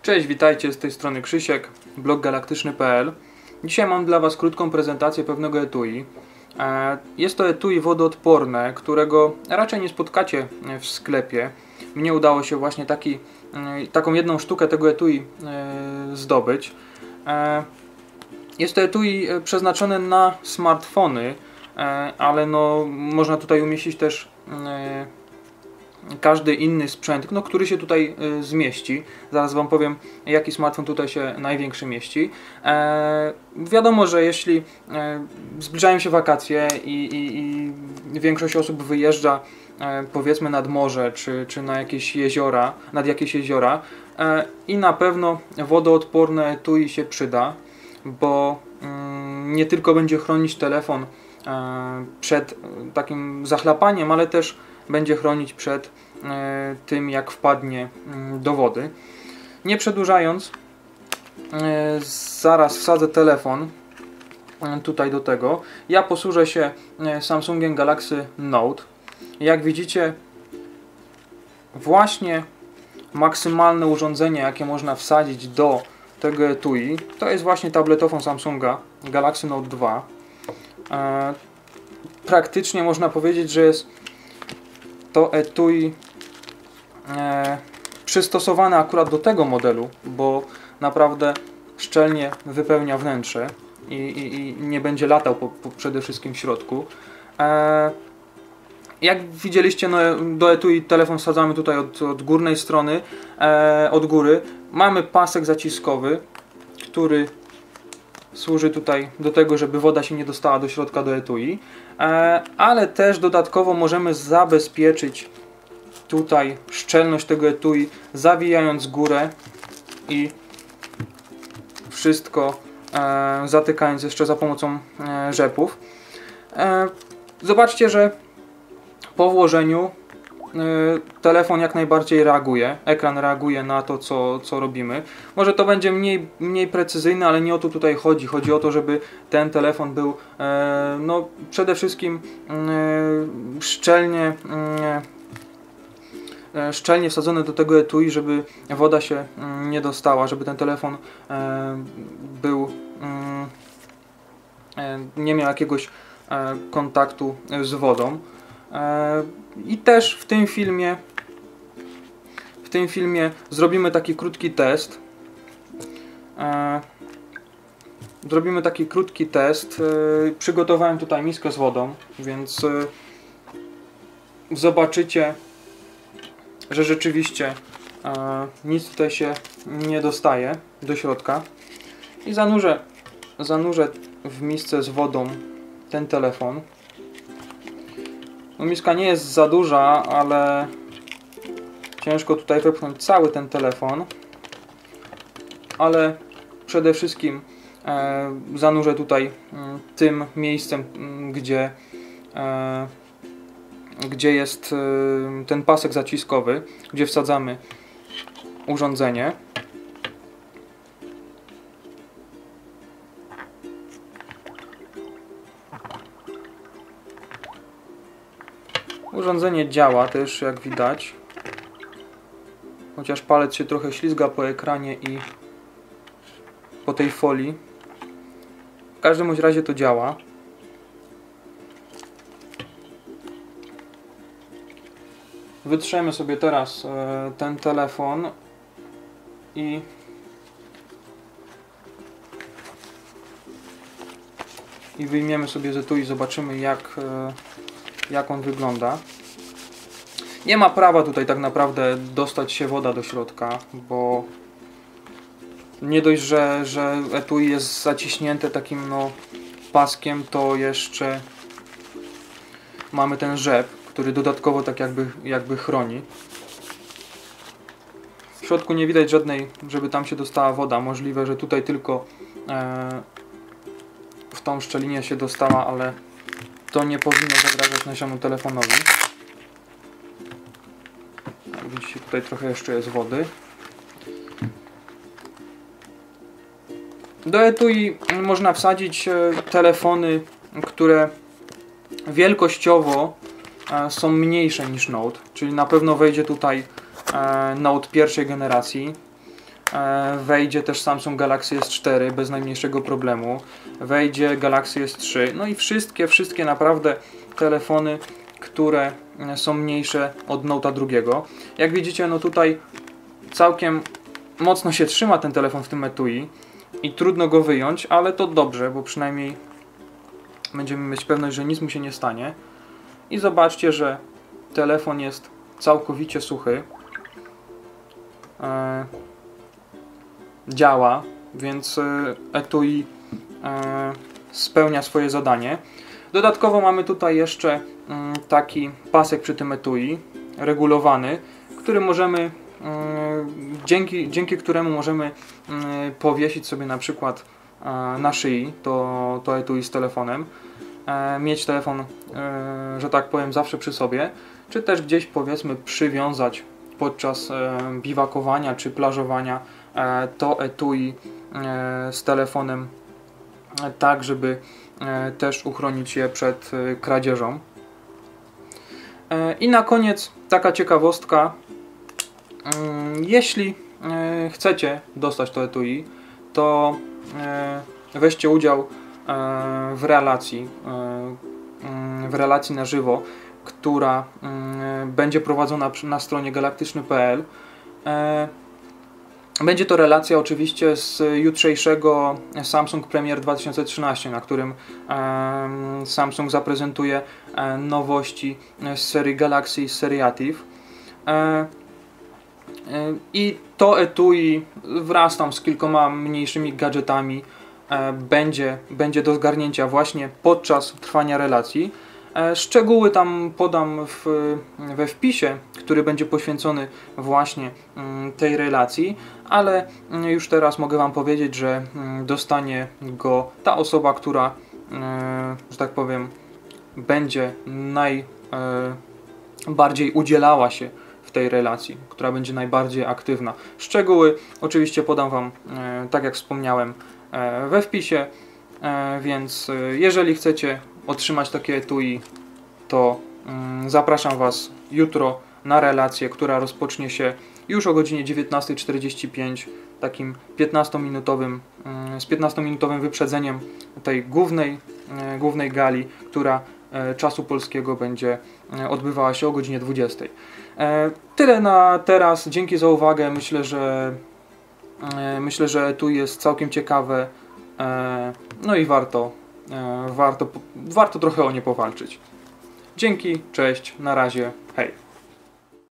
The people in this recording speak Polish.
Cześć, witajcie, z tej strony Krzysiek, blog galaktyczny.pl. Dzisiaj mam dla Was krótką prezentację pewnego etui. Jest to etui wodoodporne, którego raczej nie spotkacie w sklepie. Mnie udało się właśnie taką jedną sztukę tego etui zdobyć. Jest to etui przeznaczone na smartfony, ale no, można tutaj umieścić też każdy inny sprzęt, który się tutaj zmieści. Zaraz Wam powiem, jaki smartfon tutaj się największy mieści. Wiadomo, że jeśli zbliżają się wakacje i większość osób wyjeżdża powiedzmy nad morze czy na jakieś jeziora, nad jakieś jeziora, i na pewno wodoodporne etui się przyda, bo nie tylko będzie chronić telefon przed takim zachlapaniem, ale też będzie chronić przed tym, jak wpadnie do wody. Nie przedłużając, zaraz wsadzę telefon tutaj do tego. Ja posłużę się Samsungiem Galaxy Note. Jak widzicie, właśnie maksymalne urządzenie, jakie można wsadzić do tego etui, to jest właśnie tabletofon Samsunga Galaxy Note 2. Praktycznie można powiedzieć, że jest to etui przystosowane akurat do tego modelu, bo naprawdę szczelnie wypełnia wnętrze i nie będzie latał przede wszystkim w środku. Jak widzieliście, no, do etui telefon wsadzamy tutaj od górnej strony, od góry. Mamy pasek zaciskowy, który służy tutaj do tego, żeby woda się nie dostała do środka do etui, ale też dodatkowo możemy zabezpieczyć tutaj szczelność tego etui, zawijając górę i wszystko zatykając jeszcze za pomocą rzepów. Zobaczcie, że po włożeniu telefon jak najbardziej reaguje, ekran reaguje na to, co robimy. Może to będzie mniej precyzyjne, ale nie o to tutaj chodzi. Chodzi o to, żeby ten telefon był no, przede wszystkim szczelnie wsadzony do tego etui, żeby woda się nie dostała, żeby ten telefon nie miał jakiegoś kontaktu z wodą. I też w tym filmie zrobimy taki krótki test. Przygotowałem tutaj miskę z wodą, więc zobaczycie, że rzeczywiście nic tutaj się nie dostaje do środka. I zanurzę w misce z wodą ten telefon. No, miska nie jest za duża, ale ciężko tutaj wepchnąć cały ten telefon. Ale przede wszystkim zanurzę tutaj tym miejscem, gdzie jest ten pasek zaciskowy, gdzie wsadzamy urządzenie. Urządzenie działa też, jak widać, chociaż palec się trochę ślizga po ekranie i po tej folii. W każdym razie to działa. Wytrzemy sobie teraz ten telefon i wyjmiemy sobie z etui i zobaczymy, jak on wygląda. Nie ma prawa tutaj tak naprawdę dostać się woda do środka, bo nie dość, że etui jest zaciśnięte takim paskiem, to jeszcze mamy ten rzep, który dodatkowo tak jakby chroni. W środku nie widać żadnej, żeby tam się dostała woda. Możliwe, że tutaj tylko w tą szczelinę się dostała, ale to nie powinno zagrażać naszemu telefonowi. Jak widzicie, tutaj trochę jeszcze jest wody. Do etui można wsadzić telefony, które wielkościowo są mniejsze niż Note, czyli na pewno wejdzie tutaj Note pierwszej generacji. Wejdzie też Samsung Galaxy S4 bez najmniejszego problemu. Wejdzie Galaxy S3. No i wszystkie naprawdę telefony, które są mniejsze od Note'a 2. Jak widzicie, no tutaj całkiem mocno się trzyma ten telefon w tym etui i trudno go wyjąć, ale to dobrze, bo przynajmniej będziemy mieć pewność, że nic mu się nie stanie. I zobaczcie, że telefon jest całkowicie suchy. Działa, więc etui spełnia swoje zadanie. Dodatkowo mamy tutaj jeszcze taki pasek przy tym etui, regulowany, który możemy, dzięki któremu możemy powiesić sobie na przykład na szyi to etui z telefonem, mieć telefon, że tak powiem, zawsze przy sobie, czy też gdzieś, powiedzmy, przywiązać podczas biwakowania czy plażowania to etui z telefonem, tak żeby też uchronić je przed kradzieżą. I na koniec taka ciekawostka: jeśli chcecie dostać to etui, to weźcie udział w relacji na żywo, która będzie prowadzona na stronie galaktyczny.pl. Będzie to relacja oczywiście z jutrzejszego Samsung Premier 2013, na którym Samsung zaprezentuje nowości z serii Galaxy i z serii Active. I to etui wraz tam z kilkoma mniejszymi gadżetami będzie do zgarnięcia właśnie podczas trwania relacji. Szczegóły tam podam we wpisie, który będzie poświęcony właśnie tej relacji, ale już teraz mogę Wam powiedzieć, że dostanie go ta osoba, która, że tak powiem, będzie najbardziej udzielała się w tej relacji, która będzie najbardziej aktywna. Szczegóły oczywiście podam Wam, tak jak wspomniałem, we wpisie, więc jeżeli chcecie otrzymać takie etui, to zapraszam Was jutro na relację, która rozpocznie się już o godzinie 19:45, takim 15-minutowym wyprzedzeniem tej głównej gali, która czasu polskiego będzie odbywała się o godzinie 20. Tyle na teraz. Dzięki za uwagę. Myślę, że tu jest całkiem ciekawe. No i warto trochę o nie powalczyć. Dzięki, cześć, na razie, hej.